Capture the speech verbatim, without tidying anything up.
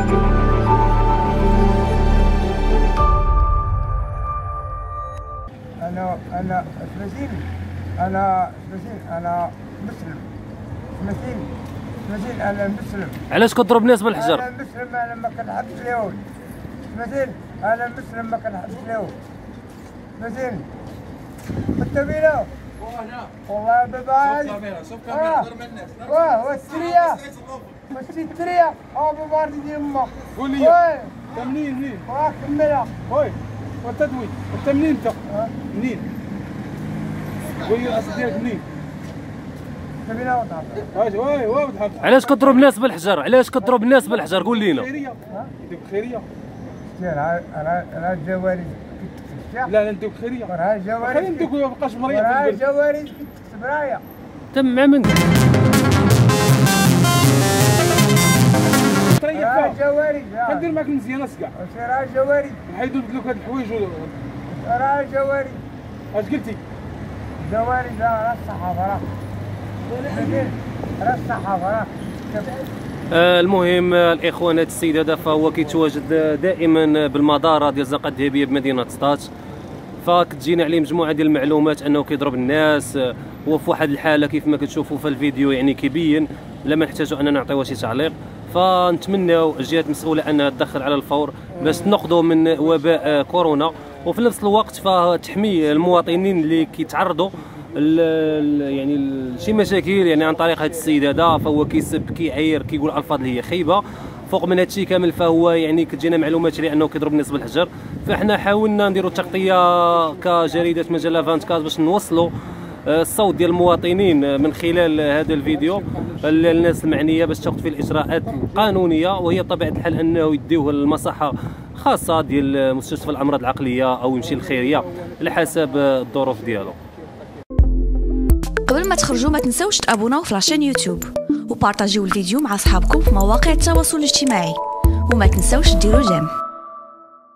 انا انا اسمسين انا اسمسين انا مسلم اسمسين اسمسين انا مسلم. علاش كتضرب الناس بالحجر؟ انا مسلم، انا ما كنحبش اليهود. اسمسين انا مسلم ما كنحبش اليهود. اسمسين بالتبيله والله بابا شوف كاميرا شوف كاميرا ضرب الناس. واه والسريه ماشي التريه او ببارد ديال امك. قول لي انت منين منين؟ واه كملها. وي وانت دوي انت منين انت؟ منين؟ قول لي الاصل ديالك منين؟ تبيله وضعف. وي وي وضحك. علاش كتضرب الناس بالحجر؟ علاش كتضرب الناس بالحجر؟ قول لينا. خيريه نديك خيريه. راه راه راه الجواري لا لا ندوك خيريه. راه الجواري خلينا ندوك ما بقاش مريض. راه الجواري كتكتب رايه. تم مع من؟ راه الجواري كندير معاك مزيان كاع. راه الجواري نحيدو نبدلوك هاد الحوايج. راه الجواري. اش قلتي؟ الجواري راه الصحافه راه راه الصحافه راه. آه المهم الاخوان، هذا السيد هذا فهو كيتواجد دائما بالمداره ديال الزنقه الذهبيه بمدينه سطات، فكتجينا عليه مجموعه ديال المعلومات انه كيضرب الناس. هو في واحد الحاله كيف ما كتشوفوا في الفيديو يعني كيبين، لما نحتاجوا اننا نعطيوه شي تعليق. فنتمناو الجهات المسؤوله انها تدخل على الفور باش تنقذوا من وباء كورونا، وفي نفس الوقت فتحمي المواطنين اللي كيتعرضوا يعني شي مشاكل يعني عن طريق هذا السيد هذا. فهو كيسب كيعير كيقول الفاظ اللي هي خايبه. فوق من هذا الشيء كامل فهو يعني كتجينا معلومات على انه كيضرب الناس بالحجر. فاحنا حاولنا نديروا تغطيه كجريده مجله أربعة وعشرين باش نوصلوا الصوت ديال المواطنين من خلال هذا الفيديو للناس المعنيه باش تاخذ فيه الاجراءات القانونيه، وهي طبيعه الحال انه يديوه للمصحه خاصه ديال مستشفى الامراض العقليه او يمشي للخيريه على حسب الظروف ديالو. قبل ما تخرجوا ما تنسوش تابوناو في لاشين يوتيوب وبارطاجيو الفيديو مع اصحابكم في مواقع التواصل الاجتماعي، وما تنسوش ديروا جيم.